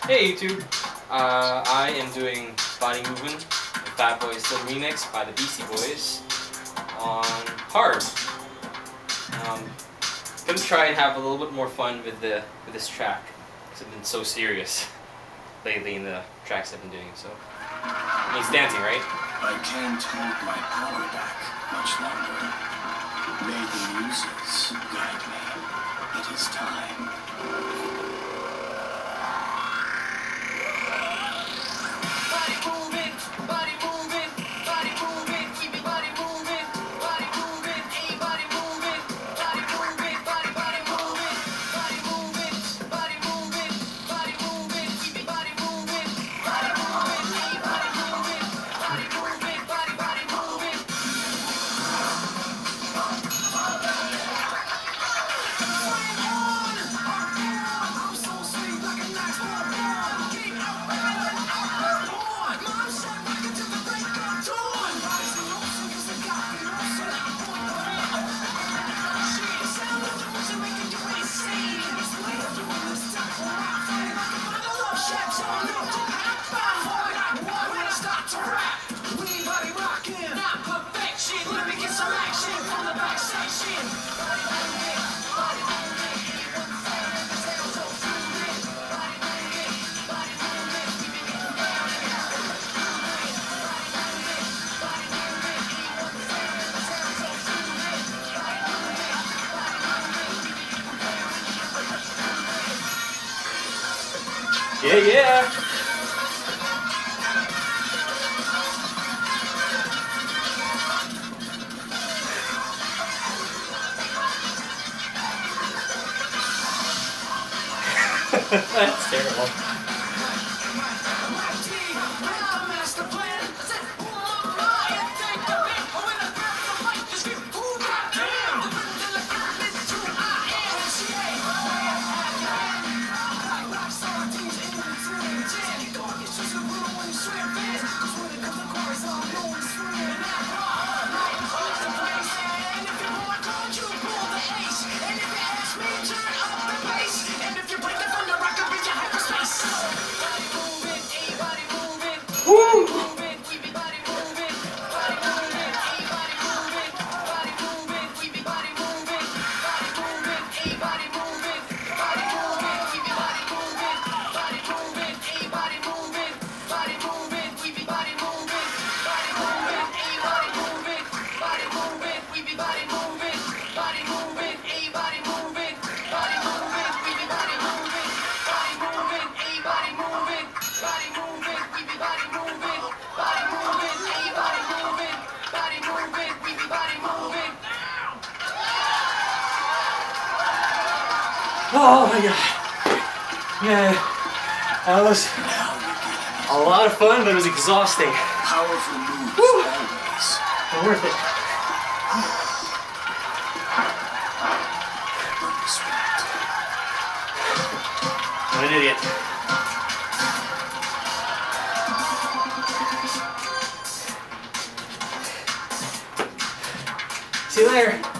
Hey YouTube, I am doing Body Movin', the Fatboy still remix by the Beastie Boys on hard. Gonna try and have a little bit more fun with this track because I've been so serious lately in the tracks I've been doing. So it means dancing, right? I can't hold my power back much longer. May the muses guide me. It is time. Yeah, yeah. That's terrible. Woo! Oh my god. Yeah, that was a lot of fun, but it was exhausting. Powerful moves Woo. always. But worth it. Respect. I'm an idiot. See you later.